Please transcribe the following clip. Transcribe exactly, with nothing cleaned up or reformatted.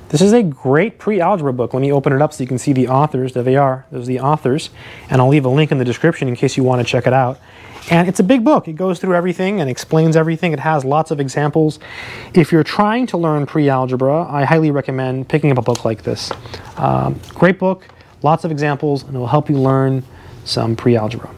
This is a great pre-algebra book. Let me open it up so you can see the authors. There they are. Those are the authors. And I'll leave a link in the description in case you want to check it out. And it's a big book. It goes through everything and explains everything. It has lots of examples. If you're trying to learn pre-algebra, I highly recommend picking up a book like this. Um, great book, lots of examples, and it will help you learn some pre-algebra.